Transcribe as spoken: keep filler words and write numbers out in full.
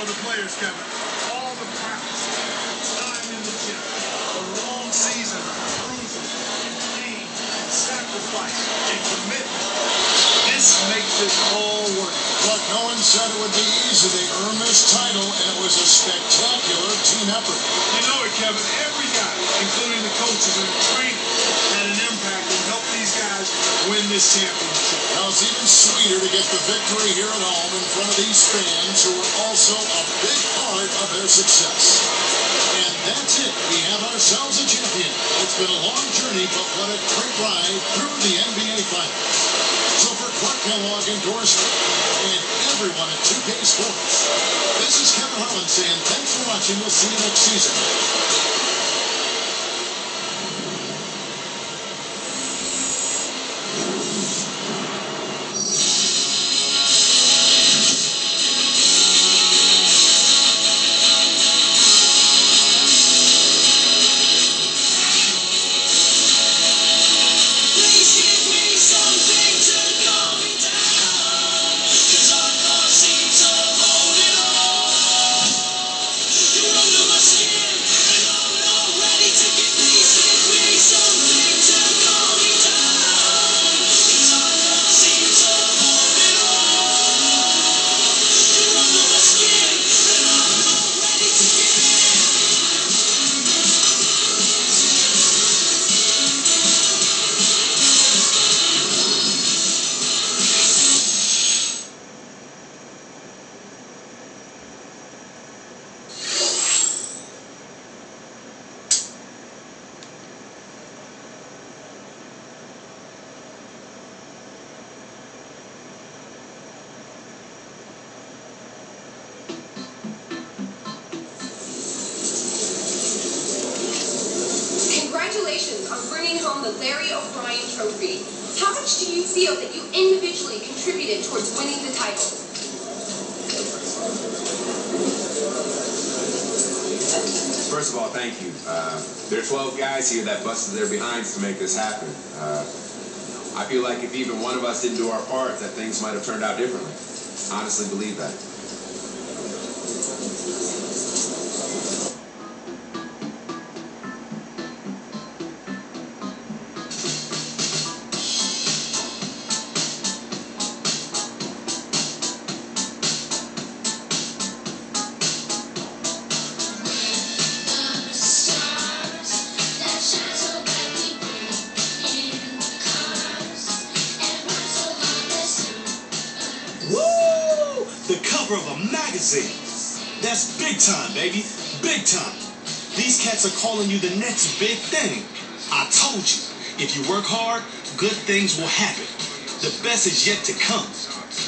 for the players, Kevin. All the practice, time in the gym, the long season, bruising, and pain, and sacrifice, and commitment. This makes it all worth it. Look, no one said it would be easy. They earned this title, and it was a spectacular team effort. You know it, Kevin. Every guy, including the coaches and the trainers, had an impact and helped these guys win this championship. Now, it's even sweeter to get the victory here at home in front of these fans who were also a big part of their success. And that's it. We have ourselves a champion. It's been a long journey, but what a great ride through the N B A Finals. So for Clark Kellogg endorsement and everyone at two K Sports, this is Kevin Harlan saying thanks for watching. We'll see you next season. Congratulations on bringing home the Larry O'Brien Trophy. How much do you feel that you individually contributed towards winning the title? First of all, thank you. Uh, there are twelve guys here that busted their behinds to make this happen. Uh, I feel like if even one of us didn't do our part, that things might have turned out differently. Honestly believe that. Woo! The cover of a magazine. That's big time, baby. Big time. These cats are calling you the next big thing. I told you, if you work hard, good things will happen. The best is yet to come.